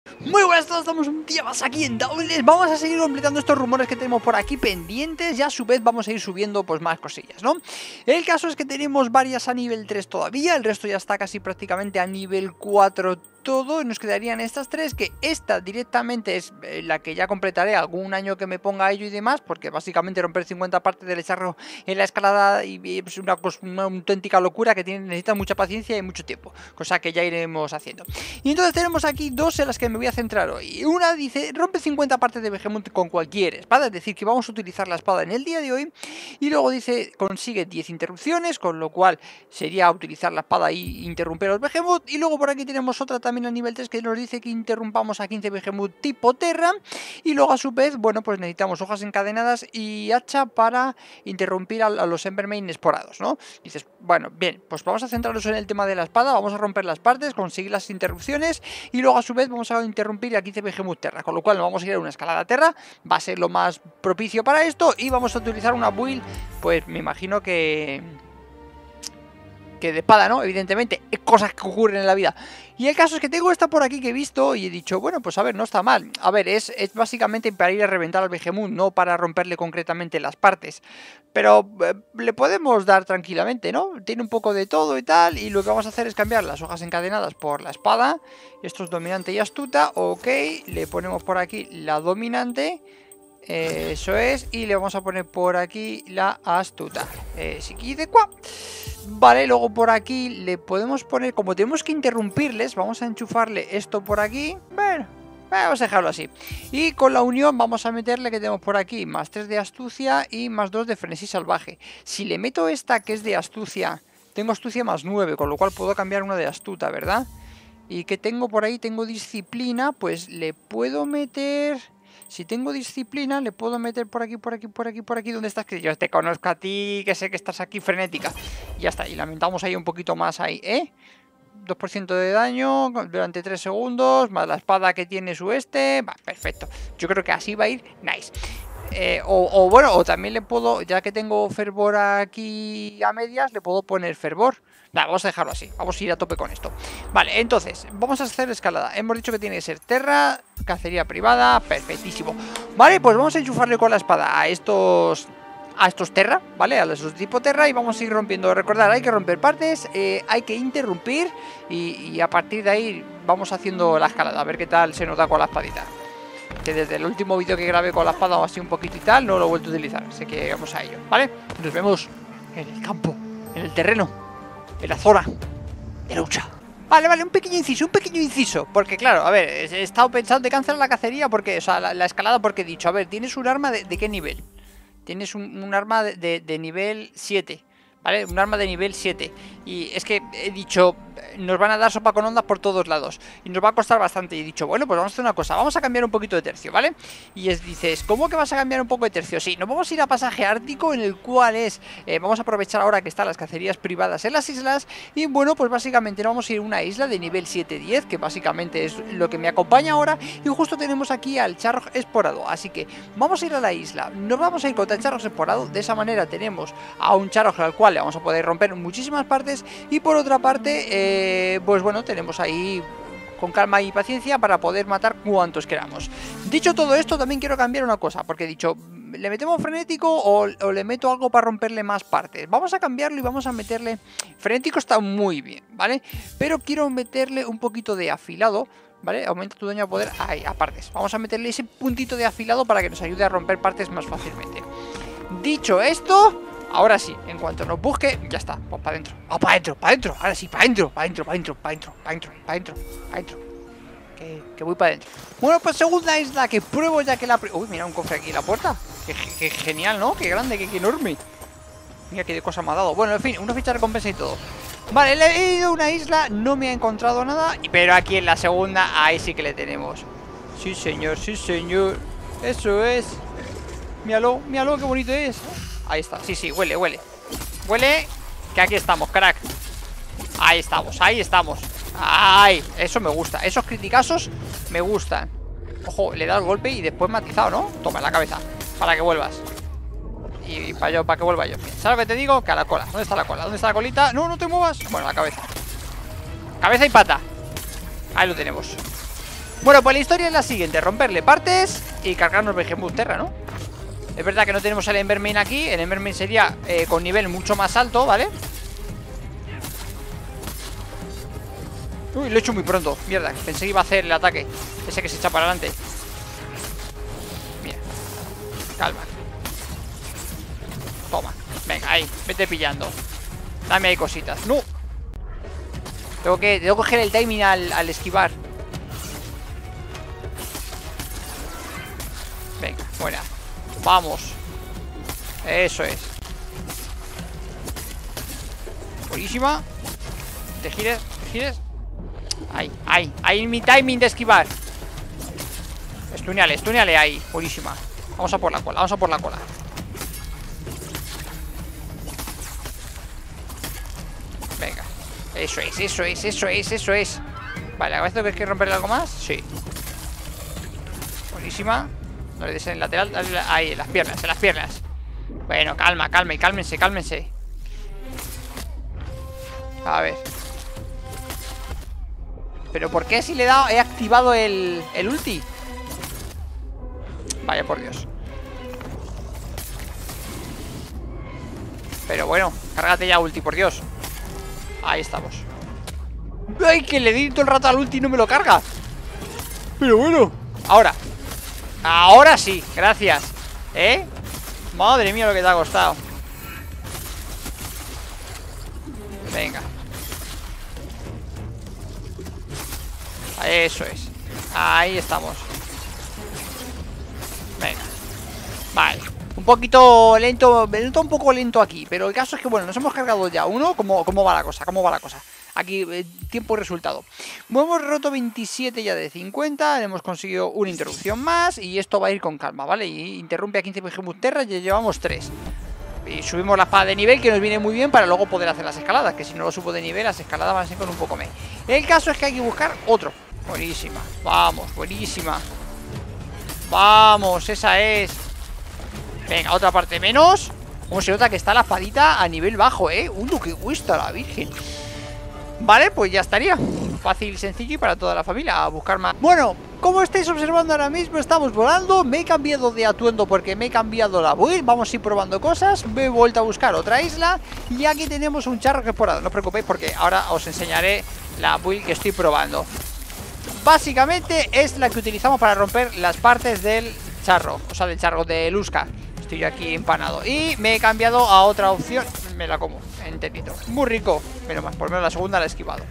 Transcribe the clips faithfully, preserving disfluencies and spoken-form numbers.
Muy buenas a todos, estamos un día más aquí en Daules. Vamos a seguir completando estos rumores que tenemos por aquí pendientes y a su vez vamos a ir subiendo pues más cosillas, ¿no? El caso es que tenemos varias a nivel tres todavía, el resto ya está casi prácticamente a nivel cuatro todo, y nos quedarían estas tres, que esta directamente es la que ya completaré algún año que me ponga a ello y demás, porque básicamente romper cincuenta partes del charro en la escalada y es una, una auténtica locura que tiene, necesita mucha paciencia y mucho tiempo, cosa que ya iremos haciendo. Y entonces tenemos aquí dos en las que me voy a centrar hoy. Una dice, rompe cincuenta partes de Behemoth con cualquier espada, es decir, que vamos a utilizar la espada en el día de hoy. Y luego dice, consigue diez interrupciones, con lo cual sería utilizar la espada y interrumpir a los Behemoth. Y luego por aquí tenemos otra también a nivel tres que nos dice que interrumpamos a quince Behemoth tipo Terra. Y luego a su vez, bueno, pues necesitamos hojas encadenadas y hacha para interrumpir a, a los Embermane esporados, ¿no? Dices, bueno, bien, pues vamos a centrarnos en el tema de la espada, vamos a romper las partes, conseguir las interrupciones y luego a su vez vamos a interrumpir a quince Behemoth Terra, con lo cual vamos a ir a una escalada Terra, va a ser lo más propicio para esto y vamos a utilizar una build, pues me imagino que... que de espada, ¿no? Evidentemente, cosas que ocurren en la vida. Y el caso es que tengo esta por aquí que he visto y he dicho, bueno, pues a ver, no está mal. A ver, es, es básicamente para ir a reventar al Behemoth, no para romperle concretamente las partes. Pero eh, le podemos dar tranquilamente, ¿no? Tiene un poco de todo y tal, y lo que vamos a hacer es cambiar las hojas encadenadas por la espada. Esto es dominante y astuta, ok. Le ponemos por aquí la dominante. Eh, eso es, y le vamos a poner por aquí la astuta. Eh, si de cuá. Vale, luego por aquí le podemos poner, como tenemos que interrumpirles, vamos a enchufarle esto por aquí. Bueno, vamos a dejarlo así. Y con la unión vamos a meterle que tenemos por aquí más tres de astucia y más dos de frenesí salvaje. Si le meto esta que es de astucia, tengo astucia más nueve, con lo cual puedo cambiar una de astuta, ¿verdad? Y que tengo por ahí, tengo disciplina, pues le puedo meter... Si tengo disciplina, le puedo meter por aquí, por aquí, por aquí, por aquí. ¿Dónde estás? Que yo te conozco a ti, que sé que estás aquí frenética. Y ya está, y lamentamos ahí un poquito más ahí, ¿eh? dos por ciento de daño durante tres segundos, más la espada que tiene su este. Va, perfecto. Yo creo que así va a ir nice. Eh, o, o bueno, o también le puedo, ya que tengo fervor aquí a medias, le puedo poner fervor. Nada, vamos a dejarlo así, vamos a ir a tope con esto. Vale, entonces, vamos a hacer escalada. Hemos dicho que tiene que ser terra, cacería privada, perfectísimo. Vale, pues vamos a enchufarle con la espada a estos... a estos terra, ¿vale? A los tipo terra y vamos a ir rompiendo. Recordad, hay que romper partes, eh, hay que interrumpir y, y a partir de ahí vamos haciendo la escalada, a ver qué tal se nos da con la espadita. Que desde el último vídeo que grabé con la espada o así un poquito y tal, no lo he vuelto a utilizar, así que vamos a ello, ¿vale? Nos vemos en el campo, en el terreno, en la zona de lucha. Vale, vale, un pequeño inciso, un pequeño inciso. Porque claro, a ver, he estado pensando de cancelar la cacería porque, o sea, la, la escalada porque he dicho, a ver, ¿tienes un arma de, de qué nivel? Tienes un, un arma de, de, de nivel siete, ¿vale? Un arma de nivel siete. Y es que he dicho, nos van a dar sopa con ondas por todos lados y nos va a costar bastante. Y he dicho, bueno, pues vamos a hacer una cosa, vamos a cambiar un poquito de tercio, ¿vale? Y es, dices, ¿cómo que vas a cambiar un poco de tercio? Sí, nos vamos a ir a pasaje ártico, en el cual es, eh, vamos a aprovechar ahora que están las cacerías privadas en las islas. Y bueno, pues básicamente nos vamos a ir a una isla de nivel siete diez, que básicamente es lo que me acompaña ahora. Y justo tenemos aquí al charro esporado, así que vamos a ir a la isla, nos vamos a ir contra el charro esporado. De esa manera tenemos a un charro al cual le vamos a poder romper muchísimas partes. Y por otra parte, eh, pues bueno, tenemos ahí con calma y paciencia para poder matar cuantos queramos. Dicho todo esto, también quiero cambiar una cosa, porque he dicho, ¿le metemos frenético o, o le meto algo para romperle más partes? Vamos a cambiarlo y vamos a meterle... Frenético está muy bien, ¿vale? Pero quiero meterle un poquito de afilado, ¿vale? Aumenta tu daño a poder... Ahí, a partes. Vamos a meterle ese puntito de afilado para que nos ayude a romper partes más fácilmente. Dicho esto... Ahora sí, en cuanto nos busque, ya está, pues para adentro. ¡Vamos para adentro, para adentro! Ahora sí, para adentro, para adentro, para adentro, para adentro, para adentro, para adentro, para adentro. Que, que voy para adentro. Bueno, pues segunda isla que pruebo ya que la... Uy, mira un cofre aquí en la puerta. Qué, qué genial, ¿no? Qué grande, qué, qué enorme. Mira qué de cosa me ha dado. Bueno, en fin, una ficha de recompensa y todo. Vale, le he ido a una isla, no me ha encontrado nada. Pero aquí en la segunda, ahí sí que le tenemos. Sí, señor, sí, señor. Eso es. Míralo, míralo, qué bonito es. Ahí está, sí, sí, huele, huele. Huele, que aquí estamos, crack. Ahí estamos, ahí estamos. Ay, eso me gusta, esos criticazos me gustan. Ojo, le da el golpe y después matizado, ¿no? Toma en la cabeza, para que vuelvas. Y, y para yo, para que vuelva yo. ¿Sabes lo que te digo? Que a la cola, ¿dónde está la cola? ¿Dónde está la colita? No, no te muevas. Bueno, la cabeza. Cabeza y pata. Ahí lo tenemos. Bueno, pues la historia es la siguiente: romperle partes y cargarnos Behemoth Terra, ¿no? Es verdad que no tenemos el Embermain aquí. El Embermain sería eh, con nivel mucho más alto, ¿vale? Uy, lo he hecho muy pronto. Mierda, pensé que iba a hacer el ataque ese que se echa para adelante. Mira, calma. Toma, venga, ahí, vete pillando. Dame ahí cositas. ¡No! Tengo que, tengo que coger el timing al, al esquivar. Venga, buena. Vamos. Eso es. Buenísima. Te gires, te gires. Ahí, ahí, ahí mi timing de esquivar. Estuneale, estuneale ahí. Buenísima. Vamos a por la cola, vamos a por la cola. Venga. Eso es, eso es, eso es, eso es. Vale, ¿a veces hay que romperle algo más? Sí. Buenísima. No le des en el lateral, dale ahí, en las piernas, en las piernas. Bueno, calma, calma y cálmense, cálmense. A ver. ¿Pero por qué si le he dado, he activado el, el ulti? Vaya por Dios. Pero bueno, cárgate ya ulti, por Dios. Ahí estamos. ¡Ay, que le di todo el rato al ulti y no me lo carga! Pero bueno. Ahora. Ahora sí, gracias. ¿Eh? Madre mía lo que te ha costado. Venga. Eso es. Ahí estamos. Venga. Vale. Un poquito lento. Me noto un poco lento aquí. Pero el caso es que, bueno, nos hemos cargado ya uno. ¿Cómo, cómo va la cosa? ¿Cómo va la cosa? Aquí, eh, tiempo y resultado. Hemos roto veintisiete ya de cincuenta. Hemos conseguido una interrupción más. Y esto va a ir con calma, ¿vale? Y interrumpe a quince Behemoth Terra. Ya llevamos tres. Y subimos la espada de nivel, que nos viene muy bien para luego poder hacer las escaladas. Que si no lo subo de nivel, las escaladas van a ser con un poco me. El caso es que hay que buscar otro. Buenísima. Vamos, buenísima. Vamos, esa es. Venga, otra parte menos. Como se nota que está la espadita a nivel bajo, ¿eh? Uy, lo que cuesta la virgen. Vale, pues ya estaría. Fácil, sencillo y para toda la familia. A buscar más. Bueno, como estáis observando ahora mismo, estamos volando. Me he cambiado de atuendo porque me he cambiado la build. Vamos a ir probando cosas. Me he vuelto a buscar otra isla. Y aquí tenemos un charro que por ahora. No os preocupéis porque ahora os enseñaré la build que estoy probando. Básicamente es la que utilizamos para romper las partes del charro. O sea, del charro de Lusca. Estoy yo aquí empanado. Y me he cambiado a otra opción. Me la como, enterito. Muy rico. Menos más, por lo menos la segunda la he esquivado.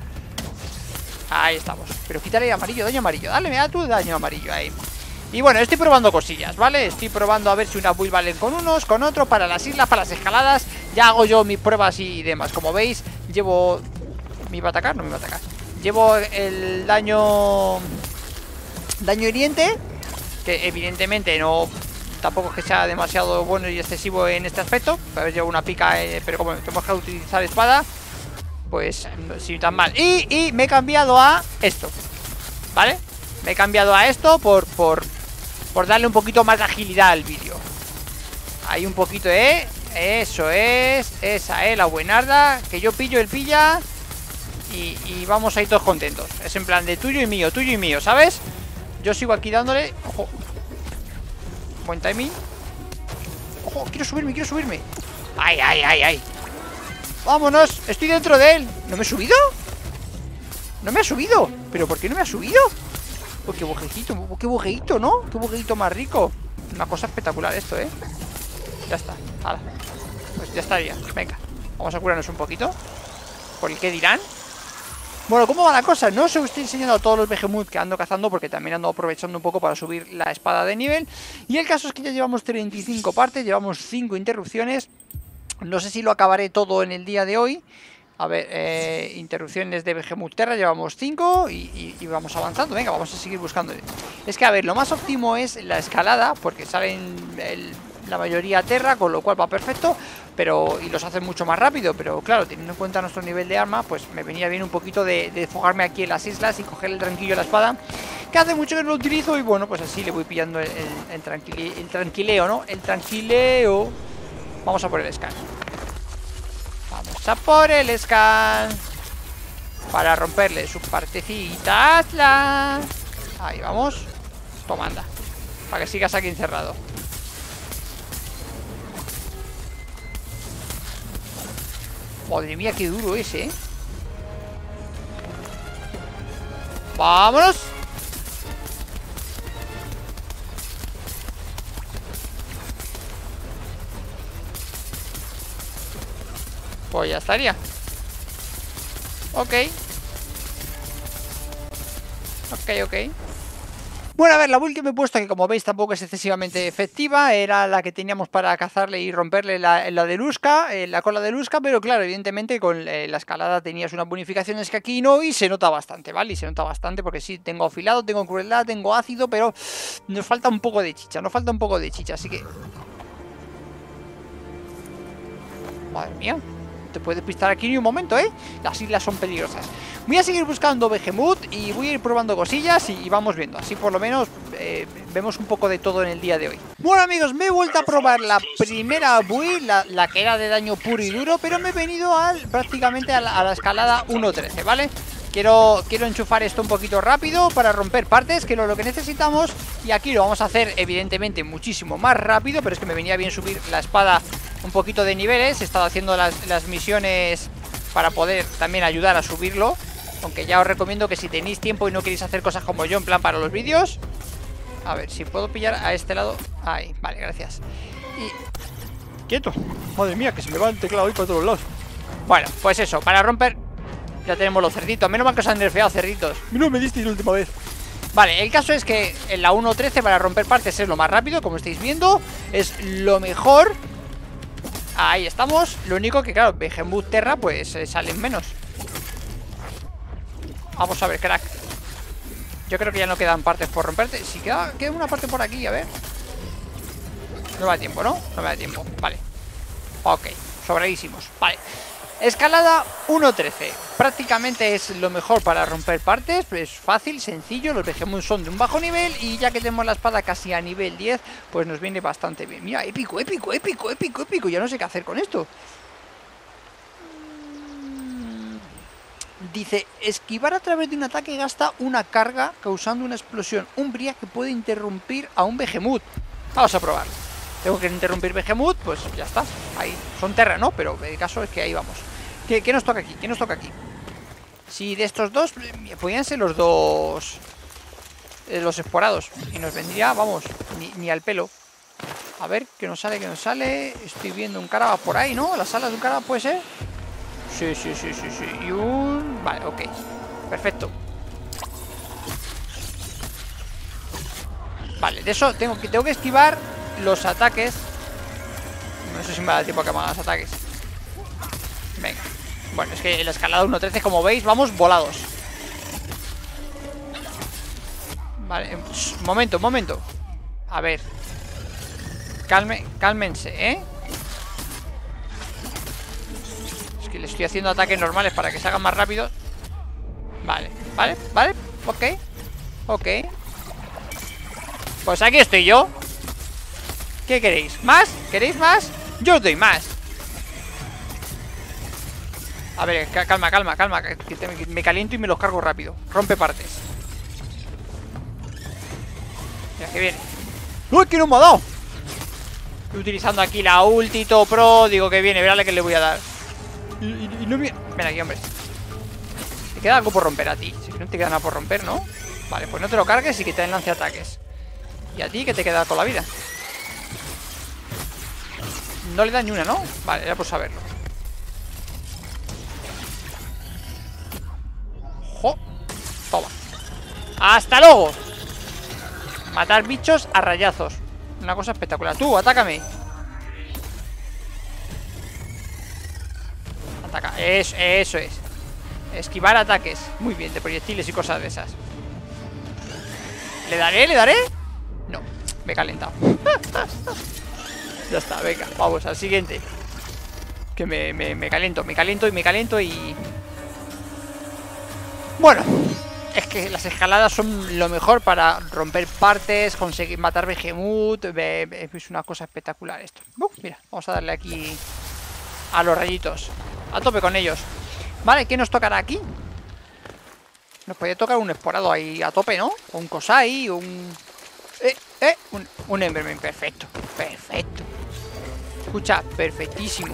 Ahí estamos. Pero quítale amarillo, daño amarillo. Dale, me da tu daño amarillo ahí. Y bueno, estoy probando cosillas, ¿vale? Estoy probando a ver si una build vale con unos, con otro. Para las islas, para las escaladas. Ya hago yo mis pruebas y demás. Como veis, llevo... ¿Me iba a atacar? No me iba a atacar. Llevo el daño... Daño hiriente. Que evidentemente no... Tampoco es que sea demasiado bueno y excesivo en este aspecto. A ver, llevo una pica, eh, pero como tenemos que utilizar espada, pues sin tan mal. Y, y me he cambiado a esto, ¿vale? Me he cambiado a esto por, por, por darle un poquito más de agilidad al vídeo. Ahí un poquito, ¿eh? Eso es. Esa, ¿eh? La buenarda. Que yo pillo, él pilla. Y, y vamos a ir todos contentos. Es en plan de tuyo y mío, tuyo y mío, ¿sabes? Yo sigo aquí dándole. Ojo. Buen timing. Ojo, quiero subirme, quiero subirme. Ay, ay, ay, ay. Vámonos, estoy dentro de él. ¿No me he subido? No me ha subido. ¿Pero por qué no me ha subido? Pues qué bujeito, qué bujeito, ¿no? Qué bujeito más rico. Una cosa espectacular esto, ¿eh? Ya está, hala. Pues ya estaría, venga. Vamos a curarnos un poquito. ¿Por el qué dirán? Bueno, ¿cómo va la cosa? No os estoy enseñando a todos los Behemoth que ando cazando porque también ando aprovechando un poco para subir la espada de nivel. Y el caso es que ya llevamos treinta y cinco partes, llevamos cinco interrupciones. No sé si lo acabaré todo en el día de hoy. A ver, eh, interrupciones de Behemoth Terra llevamos cinco y, y, y vamos avanzando. Venga, vamos a seguir buscando. Es que, a ver, lo más óptimo es la escalada porque salen el, la mayoría Terra, con lo cual va perfecto. Pero, y los hacen mucho más rápido. Pero claro, teniendo en cuenta nuestro nivel de arma, pues me venía bien un poquito de, de enfocarme aquí en las islas y coger el tranquillo de la espada, que hace mucho que no lo utilizo. Y bueno, pues así le voy pillando el, el, el, tranquile, el tranquileo, ¿no? El tranquileo. Vamos a por el scan. Vamos a por el scan para romperle sus partecitas. La... Ahí vamos. Toma, anda. Para que sigas aquí encerrado. Madre mía, qué duro ese, ¿eh? ¡Vámonos! Pues ya estaría. Ok. Ok, ok. Bueno, a ver, la build que me he puesto, que como veis tampoco es excesivamente efectiva, era la que teníamos para cazarle y romperle la, la de Lusca, eh, la cola de Lusca, pero claro, evidentemente con eh, la escalada tenías unas bonificaciones que aquí no, y se nota bastante, ¿vale? Y se nota bastante porque sí, tengo afilado, tengo crueldad, tengo ácido, pero nos falta un poco de chicha, nos falta un poco de chicha, así que... Madre mía. Te puedes pistar aquí ni un momento, ¿eh? Las islas son peligrosas. Voy a seguir buscando Behemoth y voy a ir probando cosillas y, y vamos viendo. Así por lo menos eh, vemos un poco de todo en el día de hoy. Bueno, amigos, me he vuelto a probar la primera build, la, la que era de daño puro y duro, pero me he venido al, prácticamente a la, a la escalada uno trece, ¿vale? Quiero, quiero enchufar esto un poquito rápido para romper partes, que es lo que necesitamos. Y aquí lo vamos a hacer, evidentemente, muchísimo más rápido. Pero es que me venía bien subir la espada un poquito de niveles. He estado haciendo las, las misiones para poder también ayudar a subirlo. Aunque ya os recomiendo que si tenéis tiempo y no queréis hacer cosas como yo, en plan para los vídeos. A ver, si puedo pillar a este lado. Ahí, vale, gracias. Y... ¡quieto! Madre mía, que se me va el teclado ahí para todos lados. Bueno, pues eso, para romper... Ya tenemos los cerditos. Menos mal que os han nerfeado, cerditos. No me disteis la última vez. Vale, el caso es que en la uno trece para romper partes es lo más rápido, como estáis viendo. Es lo mejor. Ahí estamos. Lo único que, claro, Behemoth Terra, pues eh, salen menos. Vamos a ver, crack. Yo creo que ya no quedan partes por romperte. Si queda, queda una parte por aquí, a ver. No me da tiempo, ¿no? No me da tiempo, vale. Ok, sobradísimos, vale. Escalada uno trece. Prácticamente es lo mejor para romper partes. Es fácil, sencillo. Los Behemoth son de un bajo nivel. Y ya que tenemos la espada casi a nivel diez, pues nos viene bastante bien. Mira, épico, épico, épico, épico, épico. Ya no sé qué hacer con esto. Dice, esquivar a través de un ataque gasta una carga causando una explosión umbría que puede interrumpir a un Behemoth. Vamos a probar. Tengo que interrumpir Behemoth, pues ya está. Ahí, son Terra, ¿no? Pero el caso es que ahí vamos. ¿Qué, qué nos toca aquí? ¿Qué nos toca aquí? Si de estos dos, podrían ser los dos eh, los esporados. Y nos vendría, vamos, ni, ni al pelo. A ver, ¿qué nos sale? ¿Qué nos sale? Estoy viendo un caraba por ahí, ¿no? ¿Las alas de un caraba puede ser? Sí, sí, sí, sí, sí. Y un... Vale, ok. Perfecto. Vale, de eso tengo que, tengo que esquivar los ataques. No sé si me da tiempo a que me hagan los ataques. Venga. Bueno, es que en la escalada uno trece, como veis, vamos volados. Vale, momento, momento. A ver. Calme, cálmense, ¿eh? Es que le estoy haciendo ataques normales para que se hagan más rápido. Vale, vale, vale. Ok. Ok. Pues aquí estoy yo. ¿Qué queréis? ¿Más? ¿Queréis más? Yo os doy más. A ver, calma, calma, calma, que me caliento y me los cargo rápido. Rompe partes. Mira, que viene. ¡Uy, que no me ha dado! Estoy utilizando aquí la ulti todo pro. Digo que viene, verá la que le voy a dar. Y, y, y no me... Ven aquí, hombre. ¿Te queda algo por romper a ti? Si no te queda nada por romper, ¿no? Vale, pues no te lo cargues y que te lance ataques. Y a ti que te queda con la vida. No le da ni una, ¿no? Vale, ya por saberlo. ¡Jo! Toma. ¡Hasta luego! Matar bichos a rayazos. Una cosa espectacular. Tú, atácame. Ataca. Eso, eso es. Esquivar ataques. Muy bien, de proyectiles y cosas de esas. ¿Le daré? ¿Le daré? No, me he calentado. Ya está, venga, vamos al siguiente. Que me, me, me caliento, me caliento y me caliento y... Bueno, es que las escaladas son lo mejor para romper partes, conseguir matar Behemoth. Es una cosa espectacular esto. Uh, mira, vamos a darle aquí a los rayitos. A tope con ellos. Vale, ¿qué nos tocará aquí? Nos podía tocar un esporado ahí a tope, ¿no? O un Kosai, o un... Eh, eh, un, un Enderman, perfecto. Perfecto. Escucha, perfectísimo.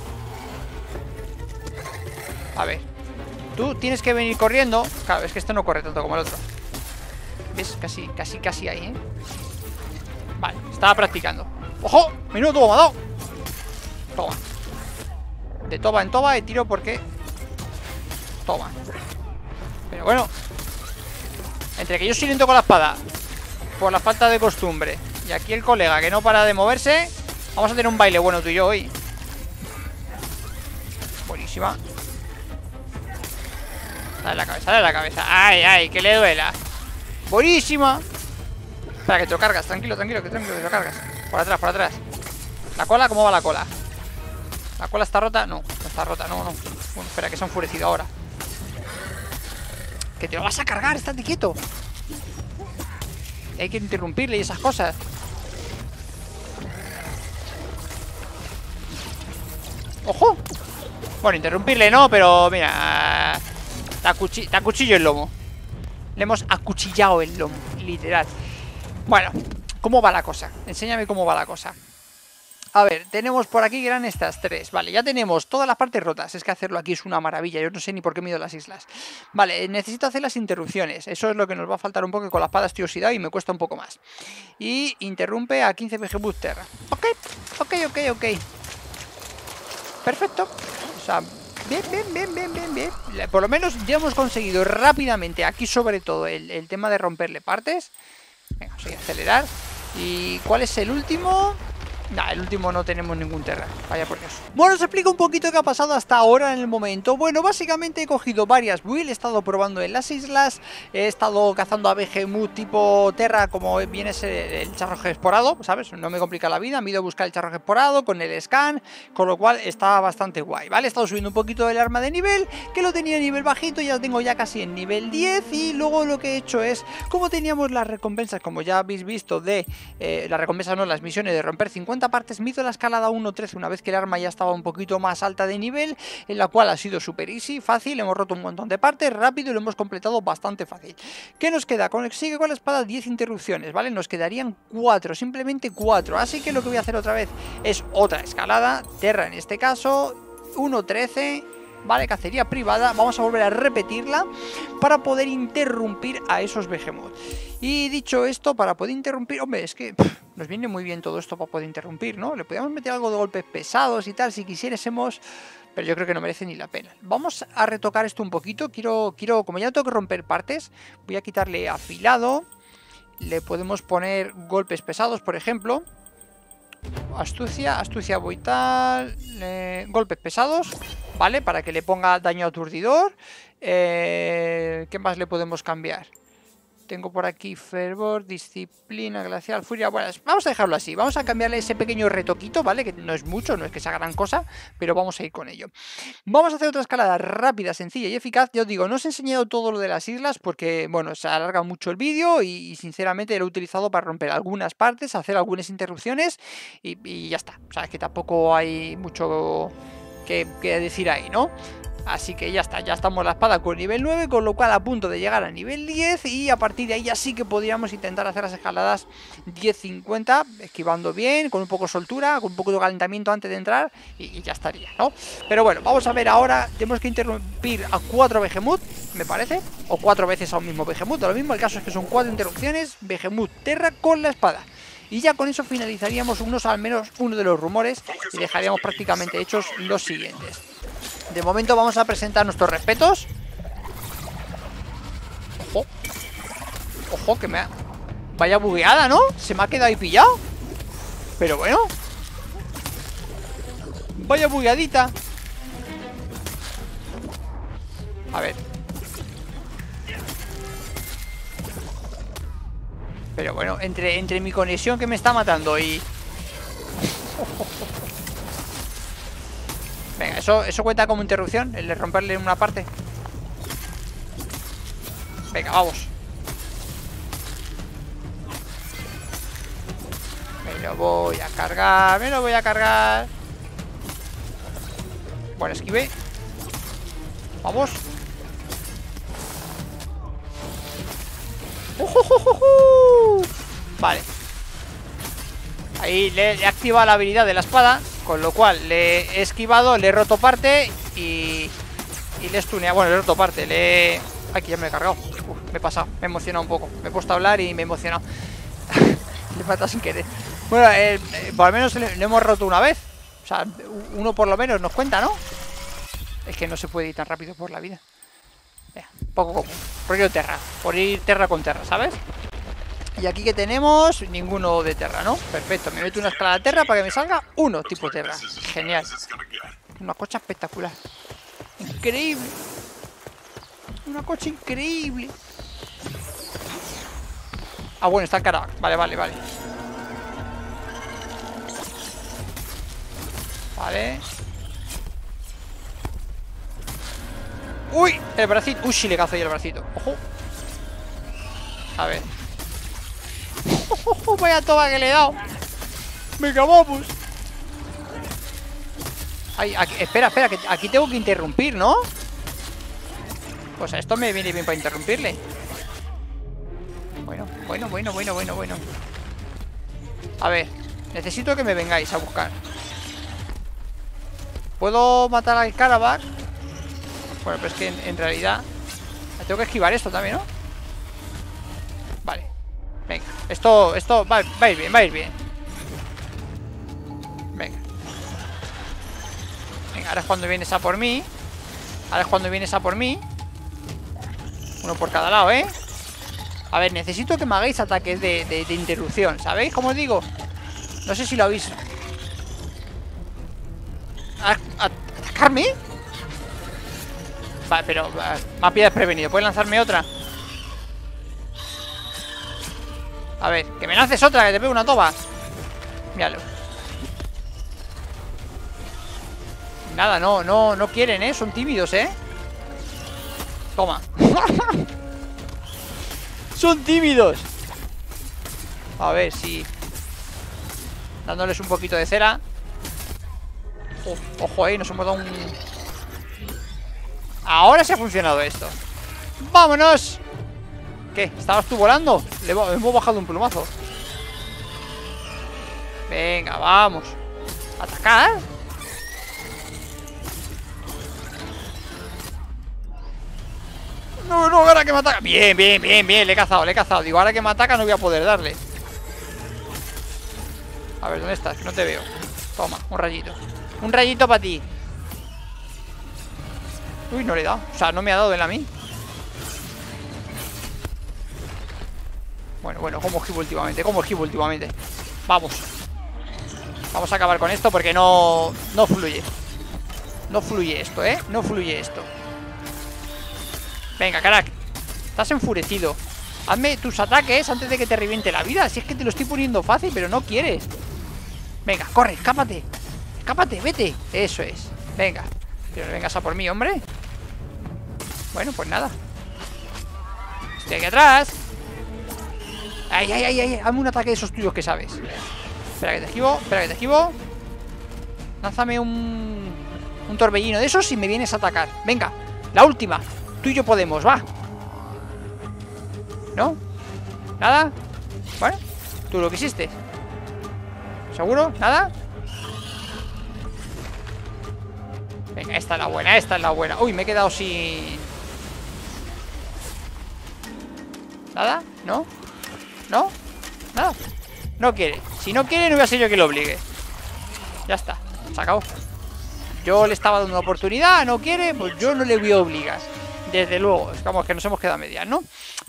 A ver. Tú tienes que venir corriendo. Claro, es que este no corre tanto como el otro. ¿Ves? Casi, casi, casi ahí, ¿eh? Vale, estaba practicando. ¡Ojo! ¡Menudo tubo me ha dado! Toma. De toba en toba y tiro porque... Toma. Pero bueno. Entre que yo silento con la espada por la falta de costumbre y aquí el colega que no para de moverse, vamos a tener un baile bueno tú y yo hoy. Buenísima. Dale la cabeza, dale la cabeza. ¡Ay, ay! Que le duela. Buenísima. Espera, que te lo cargas. Tranquilo, tranquilo, que tranquilo, que te lo cargas. Por atrás, por atrás. ¿La cola? ¿Cómo va la cola? ¿La cola está rota? No, no está rota, no, no. Bueno, espera, que se ha enfurecido ahora. Que te lo vas a cargar, estate quieto. Hay que interrumpirle y esas cosas. ¡Ojo! Bueno, interrumpirle no, pero mira, te, acuchi te acuchillo el lomo. Le hemos acuchillado el lomo, literal. Bueno, ¿cómo va la cosa? Enséñame cómo va la cosa. A ver, tenemos por aquí que eran estas tres. Vale, ya tenemos todas las partes rotas. Es que hacerlo aquí es una maravilla. Yo no sé ni por qué mido las islas. Vale, necesito hacer las interrupciones. Eso es lo que nos va a faltar un poco, que con la espada estoy oxidado y me cuesta un poco más. Y interrumpe a quince Behemoth Terra. Ok, ok, ok, ok. Perfecto. O sea, bien, bien, bien, bien, bien, bien. Por lo menos ya hemos conseguido rápidamente, aquí sobre todo, el, el tema de romperle partes. Venga, vamos a acelerar. ¿Y cuál es el último? Nah, el último no tenemos ningún terra. Vaya por Dios. Bueno, os explico un poquito qué ha pasado hasta ahora en el momento. Bueno, básicamente he cogido varias builds, he estado probando en las islas, he estado cazando a Behemoth tipo terra, como viene a ser el charroje esporado, ¿sabes? No me complica la vida, me he ido a buscar el charroje esporado con el scan, con lo cual está bastante guay, ¿vale? He estado subiendo un poquito el arma de nivel, que lo tenía a nivel bajito, ya lo tengo ya casi en nivel diez, y luego lo que he hecho es, como teníamos las recompensas, como ya habéis visto, de eh, las recompensas, no, las misiones de romper cincuenta partes, me hizo la escalada uno trece una vez que el arma ya estaba un poquito más alta de nivel, en la cual ha sido super easy, fácil, hemos roto un montón de partes, rápido y lo hemos completado bastante fácil. ¿Qué nos queda? Consigue con la espada diez interrupciones, ¿vale? Nos quedarían cuatro, simplemente cuatro, así que lo que voy a hacer otra vez es otra escalada, terra en este caso, uno trece... Vale, cacería privada, vamos a volver a repetirla para poder interrumpir a esos Behemoth. Y dicho esto, para poder interrumpir, hombre, es que pff, nos viene muy bien todo esto para poder interrumpir, ¿no? Le podríamos meter algo de golpes pesados y tal, si quisiésemos, pero yo creo que no merece ni la pena. Vamos a retocar esto un poquito, quiero, quiero como ya tengo que romper partes, voy a quitarle afilado, le podemos poner golpes pesados, por ejemplo. Astucia, astucia vital, eh, golpes pesados, ¿vale? Para que le ponga daño aturdidor. eh, ¿Qué más le podemos cambiar? Tengo por aquí fervor, disciplina, glacial, furia. Bueno, vamos a dejarlo así, vamos a cambiarle ese pequeño retoquito, ¿vale? Que no es mucho, no es que sea gran cosa, pero vamos a ir con ello. Vamos a hacer otra escalada rápida, sencilla y eficaz. Ya os digo, no os he enseñado todo lo de las islas porque, bueno, se alarga mucho el vídeo y, y sinceramente lo he utilizado para romper algunas partes, hacer algunas interrupciones y, y ya está. O sea, es que tampoco hay mucho que, que decir ahí, ¿no? Así que ya está, ya estamos la espada con nivel nueve, con lo cual a punto de llegar a nivel diez y a partir de ahí ya sí que podríamos intentar hacer las escaladas diez cincuenta, esquivando bien, con un poco de soltura, con un poco de calentamiento antes de entrar y, y ya estaría, ¿no? Pero bueno, vamos a ver ahora, tenemos que interrumpir a cuatro Behemoth, me parece, o cuatro veces a un mismo Behemoth, lo mismo, el caso es que son cuatro interrupciones, Behemoth terra con la espada. Y ya con eso finalizaríamos unos, al menos uno de los rumores y dejaríamos prácticamente hechos los siguientes. De momento vamos a presentar nuestros respetos. Ojo. Ojo, que me ha... Vaya bugueada, ¿no? Se me ha quedado ahí pillado. Pero bueno. Vaya bugueadita. A ver. Pero bueno, entre, entre mi conexión que me está matando y... Venga, ¿eso, ¿eso cuenta como interrupción? El de romperle una parte. Venga, vamos. Me lo voy a cargar, me lo voy a cargar. Bueno, esquive. Vamos. ¡Ujujujuju! Vale. Ahí le, le he activado la habilidad de la espada, con lo cual le he esquivado, le he roto parte y... Y le he stuneado. Bueno, le he roto parte, le he... Aquí ya me he cargado. Uf, me he pasado, me he emocionado un poco. Me he puesto a hablar y me he emocionado. Le falta sin querer. Bueno, eh, eh, por lo menos le, le hemos roto una vez. O sea, uno por lo menos nos cuenta, ¿no? Es que no se puede ir tan rápido por la vida. Venga, poco común. Rollo Terra. Por ir Terra con Terra, ¿sabes? Y aquí que tenemos ninguno de Terra, ¿no? Perfecto, me meto una escala de Terra para que me salga uno tipo Terra. Genial. Una cocha espectacular. Increíble. Una cocha increíble. Ah, bueno, está en cara. Vale, vale, vale. Vale. Uy, el bracito. Uy, sí le cazo ahí el bracito. Ojo. A ver. Oh, vaya toma que le he dado. Venga, vamos. Ay, aquí, espera, espera, que aquí tengo que interrumpir, ¿no? Pues a esto me viene bien para interrumpirle. Bueno, bueno, bueno, bueno, bueno, bueno. A ver, necesito que me vengáis a buscar. ¿Puedo matar al Carabac? Bueno, pero es que en, en realidad tengo que esquivar esto también, ¿no? Vale. Venga, esto, esto va, va a ir bien, va a ir bien. Venga. Venga, ahora es cuando vienes a por mí. Ahora es cuando vienes a por mí. Uno por cada lado, ¿eh? A ver, necesito que me hagáis ataques de, de, de interrupción, ¿sabéis? Como os digo. No sé si lo habéis... ¿A, a, ¿Atacarme? Vale, pero uh, me ha pillado desprevenido. ¿Puedes lanzarme otra? A ver, que me lances otra, que te pego una toba. Míralo. Nada, no, no, no quieren, ¿eh? Son tímidos, ¿eh? Toma. Son tímidos. A ver si... Dándoles un poquito de cera. Oh, ojo, eh, nos hemos dado un... Ahora sí ha funcionado esto. ¡Vámonos! ¿Qué? ¿Estabas tú volando? Le hemos bajado un plumazo. Venga, vamos. ¿Atacar? No, no, ahora que me ataca. Bien, bien, bien, bien, le he cazado, le he cazado. Digo, ahora que me ataca no voy a poder darle. A ver, ¿dónde estás? Que no te veo. Toma, un rayito. Un rayito para ti. Uy, no le he dado. O sea, no me ha dado él a mí. Bueno, bueno, ¿cómo esquivo últimamente? ¿Cómo esquivo últimamente? Vamos. Vamos a acabar con esto porque no... No fluye. No fluye esto, ¿eh? No fluye esto. Venga, crack. Estás enfurecido. Hazme tus ataques antes de que te reviente la vida. Si es que te lo estoy poniendo fácil, pero no quieres. Venga, corre, escápate. Escápate, vete. Eso es. Venga. Pero no vengas a por mí, hombre. Bueno, pues nada. Estoy aquí atrás. Ay, ay, ay, ay. Hazme un ataque de esos tuyos que sabes. Espera que te esquivo, espera que te esquivo. Lánzame un... Un torbellino de esos y me vienes a atacar. Venga, la última. Tú y yo podemos, va. ¿No? ¿Nada? Bueno, tú lo quisiste. ¿Seguro? ¿Nada? Venga, esta es la buena, esta es la buena. Uy, me he quedado sin... ¿Nada? ¿No? ¿No? ¿Nada? No quiere. Si no quiere, no voy a ser yo que lo obligue. Ya está, se acabó. Yo le estaba dando una oportunidad, no quiere, pues yo no le voy a obligar. Desde luego, es como que nos hemos quedado a medias, ¿no?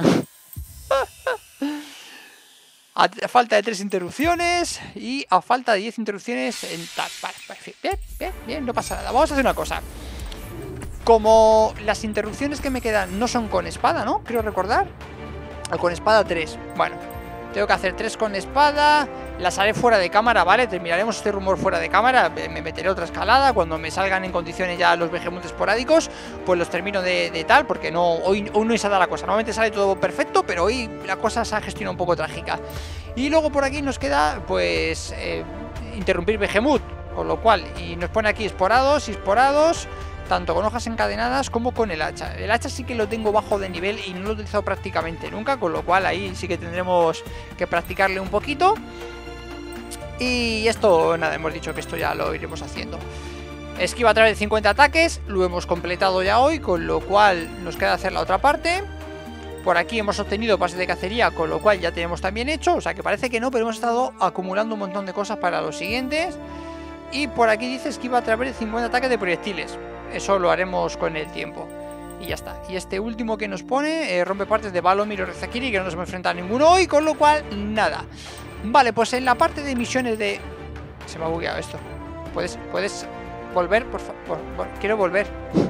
A falta de tres interrupciones y a falta de diez interrupciones en tal. Vale, vale, bien, bien, bien, no pasa nada. Vamos a hacer una cosa. Como las interrupciones que me quedan no son con espada, ¿no? Creo recordar. O con espada tres. Bueno, tengo que hacer tres con espada. Las haré fuera de cámara, ¿vale? Terminaremos este rumor fuera de cámara. Me meteré otra escalada. Cuando me salgan en condiciones ya los Behemoth esporádicos, pues los termino de, de tal. Porque no, hoy, hoy no se da la cosa. Normalmente sale todo perfecto, pero hoy la cosa se ha gestionado un poco trágica. Y luego por aquí nos queda, pues, eh, interrumpir Behemoth. Con lo cual, y nos pone aquí esporados, esporados. tanto con hojas encadenadas como con el hacha. El hacha sí que lo tengo bajo de nivel y no lo he utilizado prácticamente nunca, con lo cual ahí sí que tendremos que practicarle un poquito. Y esto, nada, hemos dicho que esto ya lo iremos haciendo. Esquiva a través de cincuenta ataques, lo hemos completado ya hoy, con lo cual nos queda hacer la otra parte. Por aquí hemos obtenido pases de cacería, con lo cual ya tenemos también hecho. O sea que parece que no, pero hemos estado acumulando un montón de cosas para los siguientes. Y por aquí dice esquiva a través de cincuenta ataques de proyectiles. Eso lo haremos con el tiempo. Y ya está. Y este último que nos pone, eh, rompe partes de Balomir o Rezakiri, que no nos hemos enfrentado a ninguno hoy, con lo cual, nada. Vale, pues en la parte de misiones de... Se me ha bugueado esto. ¿Puedes, puedes volver? Por favor. Quiero volver.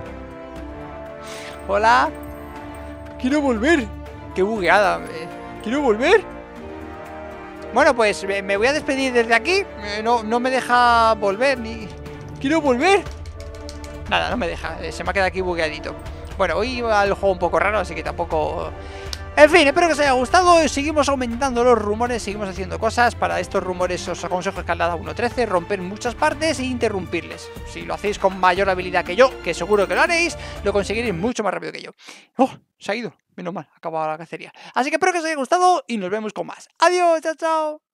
Hola. Quiero volver. Qué bugueada. Quiero volver. Bueno, pues me voy a despedir desde aquí. No, no me deja volver ni... Quiero volver. Nada, no me deja. Se me ha quedado aquí bugueadito. Bueno, hoy iba el juego un poco raro, así que tampoco... En fin, espero que os haya gustado. Seguimos aumentando los rumores, seguimos haciendo cosas. Para estos rumores os aconsejo escalada uno trece, romper muchas partes e interrumpirles. Si lo hacéis con mayor habilidad que yo, que seguro que lo haréis, lo conseguiréis mucho más rápido que yo. ¡Oh! Se ha ido. Menos mal, ha acabado la cacería. Así que espero que os haya gustado y nos vemos con más. ¡Adiós! ¡Chao, chao!